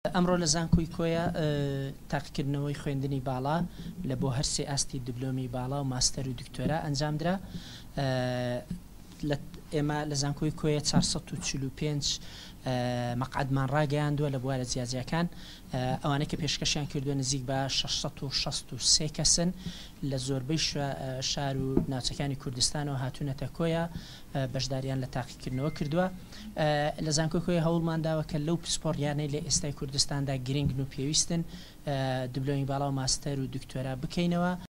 ئەمڕۆ لە زانکۆی کۆیە تاقیکردنەوەی خوێندنی باڵا لە بۆ هەرسێ ئاستی دیبلۆمی باڵا و ماستەر و دکتۆرا ئەنجامدرا. ئێمە لە زانکۆی کۆیە 445 مەقعدمان ڕاگەیاندووە لە بوارە جیاجیەکان، ئەوانەی کە پێشکەشیان کردووە نزیک بە 663 کەسن لە زۆربەی شار و ناوچەکانی کوردستانەوە هاتوونەتە کۆیە، بەشداریان لە تاقیکردنەوە کردووە. لە زانکۆی کۆیە هەوڵمان داوە کە لەو پسپۆڕیانەی لە ئێستای کوردستاندا گرنگن و پێویستن دیبلۆمی باڵا و ماستەر و دکتۆرا بکەینەوە.